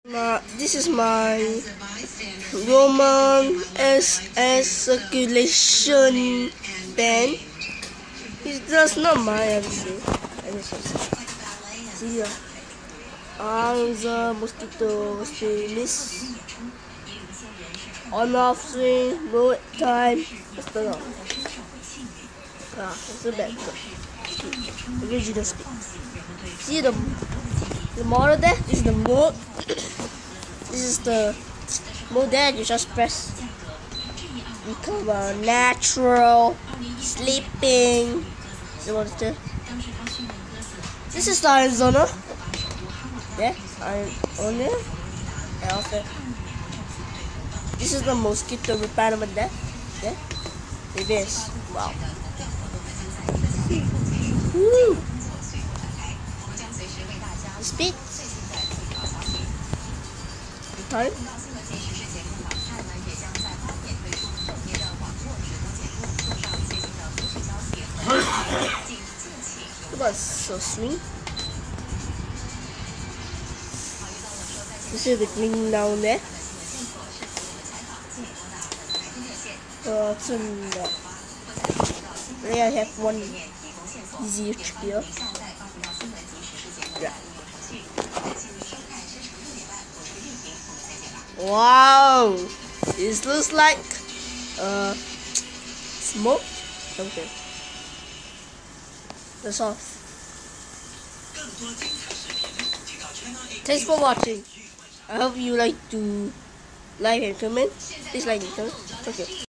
This is my Roman SS circulation pen. It's just not mine, I would say. See here. The mosquito miss. On off swing, load time. Let's turn off. It's a bad speed. Original speed. See the model there? This is the mode. This is the mode there. You just press. Become a natural sleeping. See what's there? This is the Arizona. Yeah, I'm on there. And also, this is the mosquito repellent there. Yeah, it is. Wow. Woo. Speed. Time. It was so swing. This is the green down there. There I have one easy here. Yeah. Wow! This looks like smoke. Okay. That's all. Thanks for watching. I hope you like to like and comment. Please like and comment. Okay.